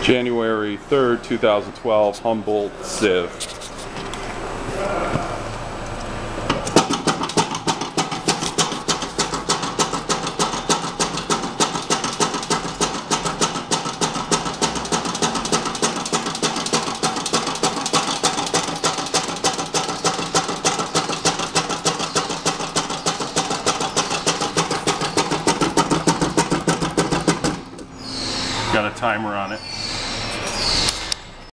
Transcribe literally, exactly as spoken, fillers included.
January third, two thousand twelve, Humboldt, Sieve. Got a timer on it.